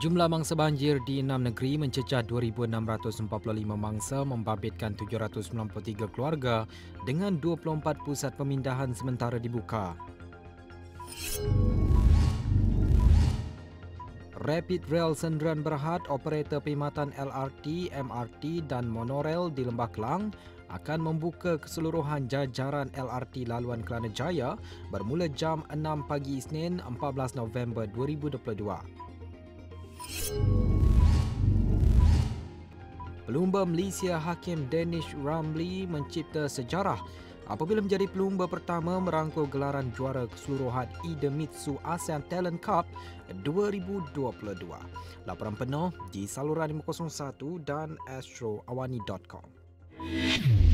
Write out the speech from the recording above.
Jumlah mangsa banjir di 6 negeri mencecah 2,645 mangsa membabitkan 793 keluarga dengan 24 pusat pemindahan sementara dibuka. Rapid Rail Sendirian Berhad, operator perkhidmatan LRT, MRT dan monorail di Lembah Kelang akan membuka keseluruhan jajaran LRT laluan Kelana Jaya bermula jam 6 pagi Isnin 14 November 2022. Pelumba Malaysia Hakim Danish Ramli mencipta sejarah apabila menjadi pelumba pertama merangkul gelaran juara keseluruhan Idemitsu ASEAN Talent Cup 2022. Laporan penuh di saluran 501 dan astroawani.com.